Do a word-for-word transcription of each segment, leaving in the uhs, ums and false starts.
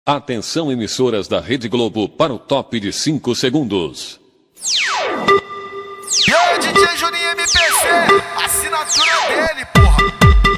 Atenção, emissoras da Rede Globo, para o top de cinco segundos. E aí, D J Juninho M P C, assinatura dele, porra.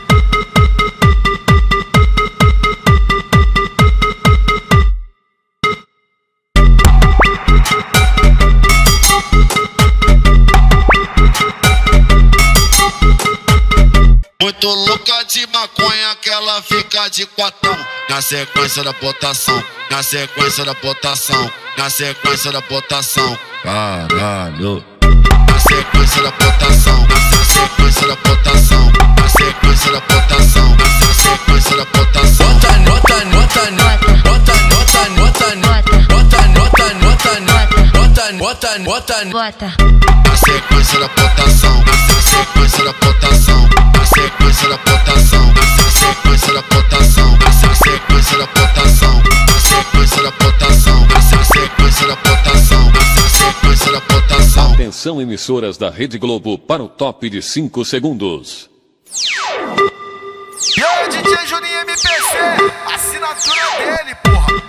Muito louca de maconha que ela fica de quatão. Na sequência da botação, na sequência da botação, na sequência da botação. Caralho. Na sequência da botação, na sequência da botação, na sequência da botação, na sequência da botação. Nota, nota, nota, nota, nota, nota, nota, nota, nota, nota, nota, nota, nota. Na sequência da botação, na sequência da botação, na sequência da botação, na sequência da botação, na sequência da botação, na sequência da botação, na sequência da botação, na sequência da botação. Atenção, emissoras da Rede Globo, para o top de cinco segundos. E aí, D J Juninho M P C, assinatura dele, porra.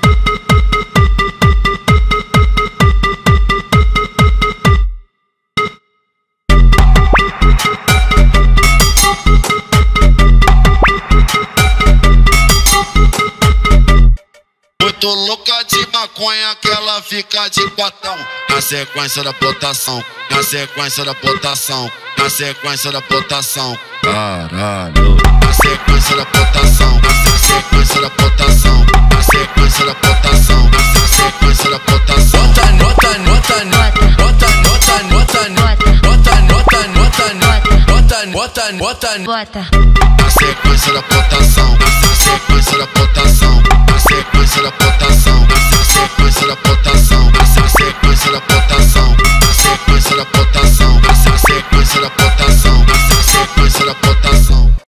Muito louca de maconha que ela fica de quatão. Na sequência da botação, na sequência da botação, na sequência da botação. Caralho. Na sequência da botação, na sequência da botação, na sequência da botação, na sequência da botação. Nota, nota, nota, nota, nota, nota, nota, nota, nota, nota, nota, nota, nota. Na sequência da botação, na sequência da botação, na sequência da botação, na sequência da botação, na sequência da botação, na sequência da botação, na sequência da botação, na sequência da botação.